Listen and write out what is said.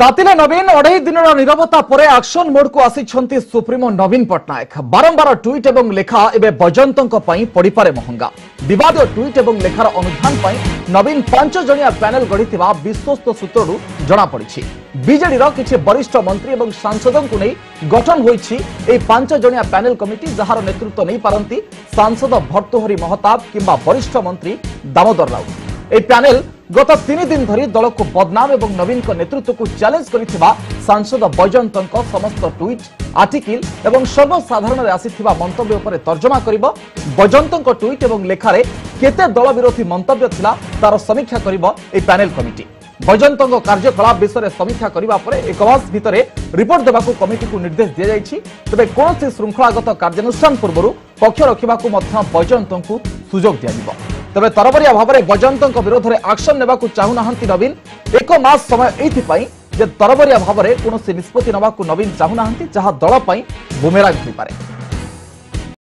तातिले नवीन अढ़ाई दिन नीरवता पर एक्शन मोड को आसी सुप्रीमो नवीन पट्टनायक बारंबार ट्वीट एवं लेखा एवं बजयंतों पड़े महंगा विवाद ट्वीट एवं लेखार अनुधान नवीन 5 जणिया पैनल गढ़ी विश्वस्त सूत्रु जमापड़ी बीजेडी किसी वरिष्ठ मंत्री और सांसदों को नहीं गठन होती 5 जणिया पैनल कमिटी जार नेतृत्व नहीं पारती सांसद भर्तृहरि महताब किंबा वरिष्ठ मंत्री दामोदर राउत। पैनल गत 3 दिन धरी दल को बदनाम और नवीन नेतृत्व को चैलेंज करिथिबा सांसद बैजयंतों समस्त ट्वीट आर्टिकल और सर्वसाधारण आसीथिबा मंतव्य उपर तर्जमा करिबो। बैजयंतों ट्वीट और लेखारे केते दल विरोधी मंतव्य थिला तार समीक्षा करिबो ए पैनल कमिटी। बैजयंतों कार्यकलाप विषय समीक्षा करने पर एक मास भितर रिपोर्ट देवाकू कमिटी को निर्देश दि जाइछि। तबे कौन श्रृंखलागत कार्यानुष्ठान पूर्व पक्ष रखिबाकू मध्य बैजयंतों को सुजोग दिया। तबे तरबरिया भाव में बैजयंतों विरोध में एक्शन नेबाकू चाहूना नवीन एक मास समय एथिपाई जे तरबरिया भाव में कौन निष्पत्ति नवाकू नवीन चाहूना जहां दल बुमेरांग हो पारे।